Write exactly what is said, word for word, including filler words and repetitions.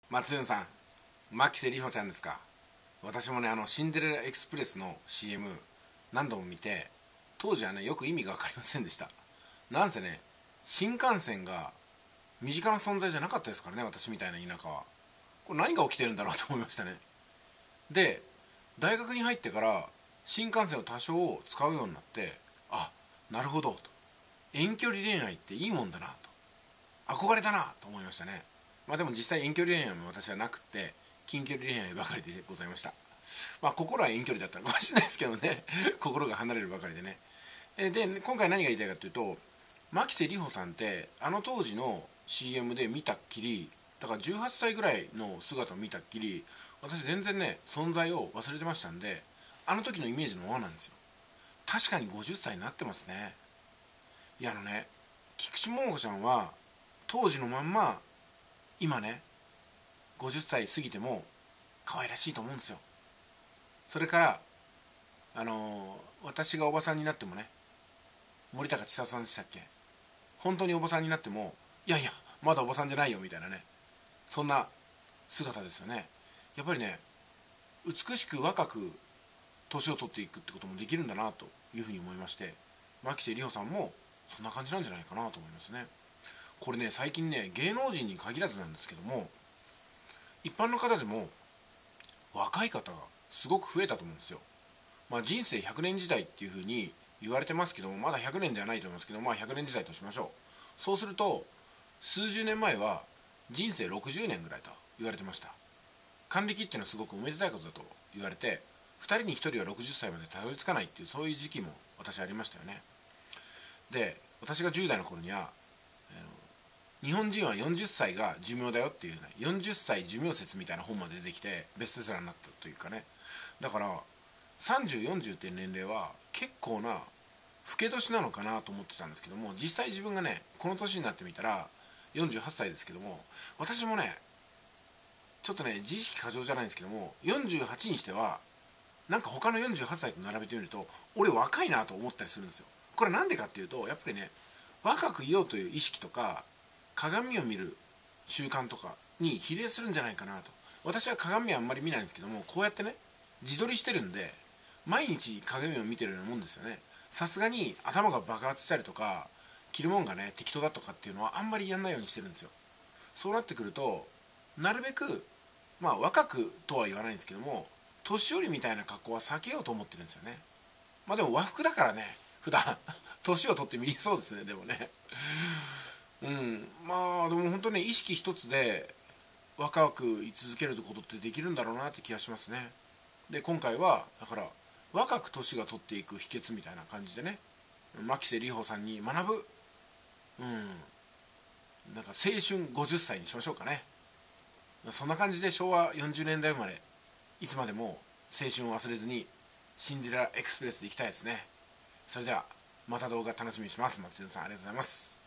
松潤さん、牧瀬里穂ちゃんですか。私もね、あのシンデレラエクスプレスの シーエム 何度も見て、当時はねよく意味が分かりませんでした。なんせね、新幹線が身近な存在じゃなかったですからね、私みたいな田舎は。これ何が起きてるんだろうと思いましたね。で、大学に入ってから新幹線を多少使うようになって、あ、なるほどと、遠距離恋愛っていいもんだなと、憧れたなと思いましたね。まあでも実際遠距離恋愛も私はなくって、近距離恋愛ばかりでございました。まあ心は遠距離だったのかもしれないですけどね心が離れるばかりでね。で、今回何が言いたいかというと、牧瀬里穂さんってあの当時の シーエム で見たっきり、だからじゅうはっさいぐらいの姿を見たっきり、私全然ね存在を忘れてましたんで、あの時のイメージのままなんですよ。確かにごじゅっさいになってますね。いや、あのね、菊池桃子ちゃんは当時のまんま今ねごじゅっさい過ぎても可愛らしいと思うんですよ。それからあのー私がおばさんになってもね、森高千里さんでしたっけ、本当におばさんになっても、いやいやまだおばさんじゃないよみたいなね、そんな姿ですよね。やっぱりね、美しく若く年を取っていくってこともできるんだなというふうに思いまして、牧瀬里穂さんもそんな感じなんじゃないかなと思いますね。これね、最近ね、芸能人に限らずなんですけども、一般の方でも若い方がすごく増えたと思うんですよ。まあ、人生ひゃくねん時代っていうふうに言われてますけども、まだひゃくねんではないと思いますけど、まあ、ひゃくねん時代としましょう。そうすると数十年前は人生ろくじゅうねんぐらいと言われてました。還暦っていうのはすごくおめでたいことだと言われて、ふたりにひとりはろくじゅっさいまでたどり着かないっていう、そういう時期も私ありましたよね。で、私がじゅう代の頃には、日本人はよんじゅっさいが寿命だよっていうね、よんじゅっさい寿命説みたいな本まで出てきてベストセラーになったというかね。だからさんじゅう、よんじゅうっていう年齢は結構な老け年なのかなと思ってたんですけども、実際自分がねこの年になってみたらよんじゅうはっさいですけども、私もねちょっとね自意識過剰じゃないんですけども、よんじゅうはちにしてはなんか他のよんじゅうはっさいと並べてみると俺若いなと思ったりするんですよ。これなんでかっていうと、やっぱりね、若くいようという意識とか鏡を見る習慣とかに比例するんじゃないかなと。私は鏡はあんまり見ないんですけども、こうやってね自撮りしてるんで毎日鏡を見てるようなもんですよね。さすがに頭が爆発したりとか着るもんがね適当だとかっていうのはあんまりやんないようにしてるんですよ。そうなってくると、なるべくまあ若くとは言わないんですけども、年寄りみたいな格好は避けようと思ってるんですよね。まあでも和服だからね、普段年を取って見えそうですね、でもね。うん、まあでも本当に意識一つで若く居続けることってできるんだろうなって気がしますね。で、今回はだから若く年が取っていく秘訣みたいな感じでね、牧瀬里穂さんに学ぶ、うん、なんか青春ごじゅっさいにしましょうかね。そんな感じで昭和よんじゅうねんだい生まれ、いつまでも青春を忘れずにシンデレラエクスプレスでいきたいですね。それではまた動画楽しみにします。松潤さんありがとうございます。